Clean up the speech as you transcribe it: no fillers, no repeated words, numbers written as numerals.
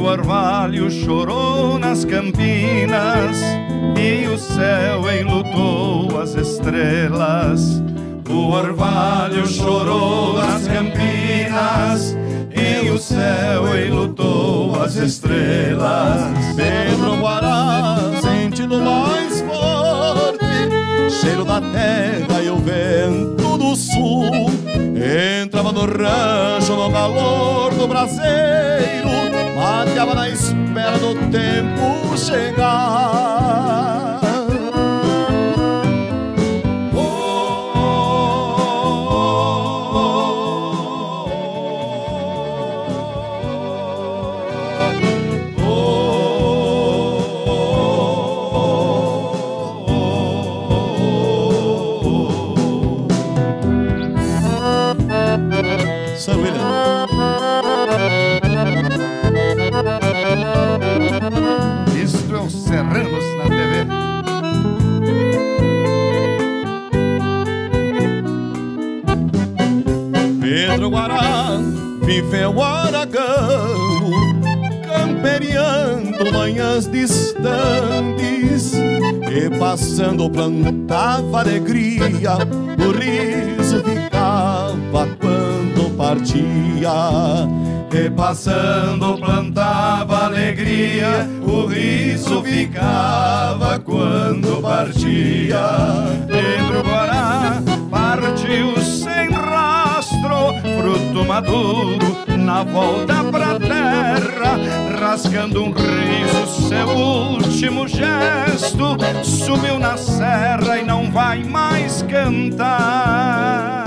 orvalho chorou nas campinas e o céu enlutou as estrelas. O orvalho chorou nas campinas e o céu enlutou as estrelas. Pedro Guará, sentindo mais forte cheiro da terra e o vento do sul, entrava no rancho no calor do braseiro, mateava na espera do tempo chegar. Isto é os Serranos na TV. Pedro Guará viveu Aragão, camperiando manhãs distantes, e passando plantava alegria, o riso ficava quando partia. E passando plantava alegria, o riso ficava quando partia. Pedro Guará partiu sem rastro, fruto maduro na volta pra terra, rasgando um riso, seu último gesto, subiu na serra e não vai mais cantar.